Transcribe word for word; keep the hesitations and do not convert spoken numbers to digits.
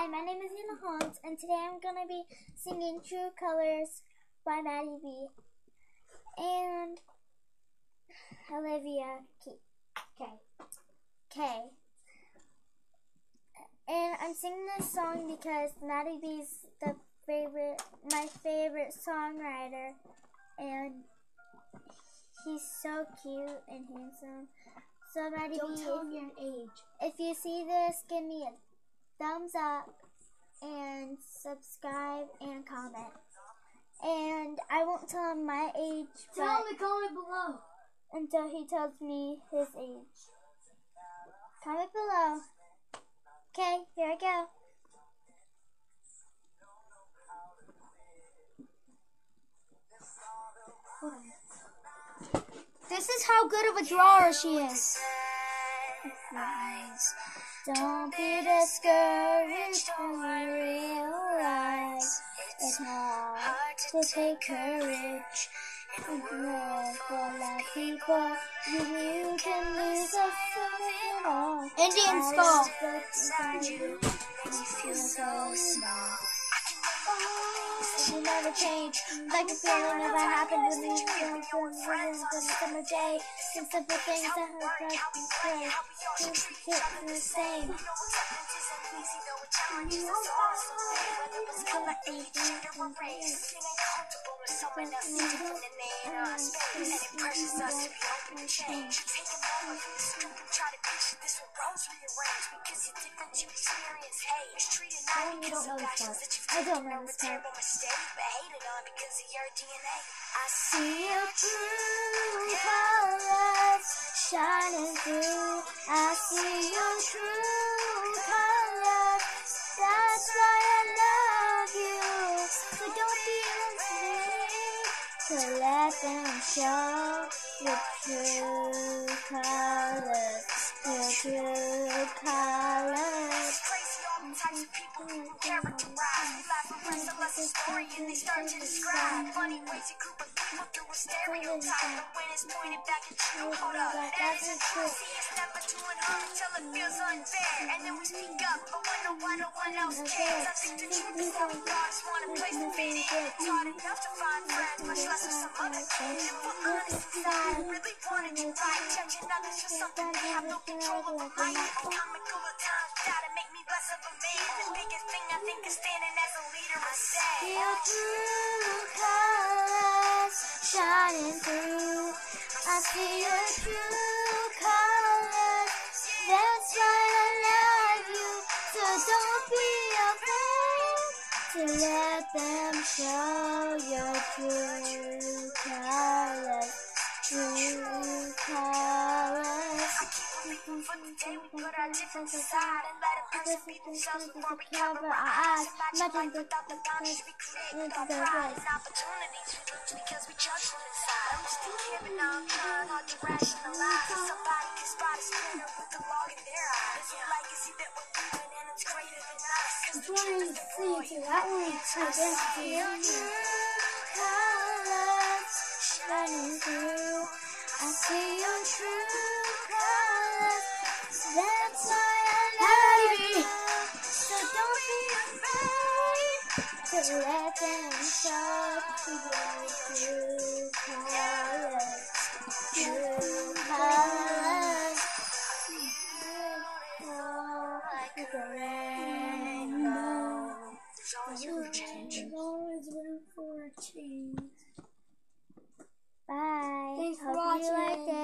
my name is Holmes, and today I'm going to be singing True Colors by MattyB and Olivia K. K. And I'm singing this song because MattyB's the favorite, my favorite songwriter, and he's so cute and handsome. So MattyB, don't tell him your age. If you see this, give me a thumbs up and subscribe and comment. And I won't tell him my age, tell him to comment below until he tells me his age. Comment below. Okay, here I go. This is how good of a drawer she is. Don't be discouraged when I realize it's hard to take courage and live for like people. You, you can lose a feeling all. Indian skull. You feel so small. You never change, like the feeling never happened when you feel from friends on the summer day. Some simple things that hurt like you pray. It's the same. Someone else is different than they in us, and it pressures us to be open to change. Take a moment from the scoop and try to picture this with roles rearranged, because you're different, you experience hate. It's treated not because of actions that you've taken or a terrible mistake, but hated on because of your D N A. I see your true colors shining through. I see your true colors. That's why I love you. So don't be afraid to let them show your true colors. Your true colors. Types of people who will characterize. We laugh and wrestle as a story and they start to describe funny ways a group of people through a stereotype. But when it's pointed back at you, hold up, that isn't true. See, it's never doing harm until it feels unfair, and then we speak up, but when no one, no one else cares. I think the truth is that we all just want a place to fit in. It's hard enough to find friends, much less for some other kid. If we're honest inside, I really wanted you right. Judging others for something they have no control over. Might even comical at times, gotta make me less of a man. The biggest thing I think is standing as a leader instead. Your true colors shining through. I see your true colors. That's why I love you. So don't be afraid to let them show your true colors. True colors. For the day we put our difference aside and let a person be themselves before we cover our eyes. Imagine without the boundaries we create, without pride and opportunities we lose because we judge from inside. I'm just a kid, but now I'm trying hard to rationalize. Somebody can spot a splinter with the log in their eyes. It's a legacy that we're leaving and it's greater than us. Cause the truth is the void. That one's identity. Your true colors shining through. I see your true colors. That's why I love you. So don't be afraid to let them show your true colors. True colors. Like a rainbow. There's always room for change. There's always room for change. Bye. Thanks for Hope watching. you liked it.